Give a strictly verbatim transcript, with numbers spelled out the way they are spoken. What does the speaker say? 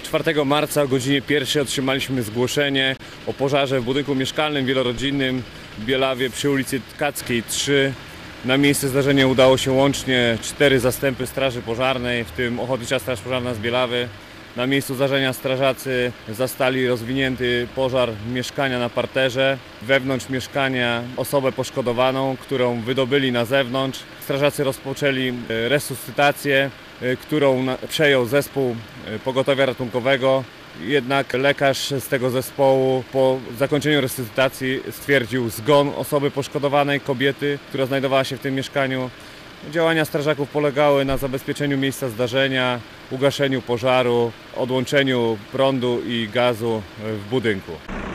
czwartego marca o godzinie pierwszej otrzymaliśmy zgłoszenie o pożarze w budynku mieszkalnym wielorodzinnym w Bielawie przy ulicy Tkackiej trzy. Na miejsce zdarzenia udało się łącznie cztery zastępy straży pożarnej, w tym Ochotnicza Straż Pożarna z Bielawy. Na miejscu zdarzenia strażacy zastali rozwinięty pożar mieszkania na parterze. Wewnątrz mieszkania osobę poszkodowaną, którą wydobyli na zewnątrz. Strażacy rozpoczęli resuscytację, którą przejął zespół pogotowia ratunkowego. Jednak lekarz z tego zespołu po zakończeniu resuscytacji stwierdził zgon osoby poszkodowanej, kobiety, która znajdowała się w tym mieszkaniu. Działania strażaków polegały na zabezpieczeniu miejsca zdarzenia, ugaszeniu pożaru, odłączeniu prądu i gazu w budynku.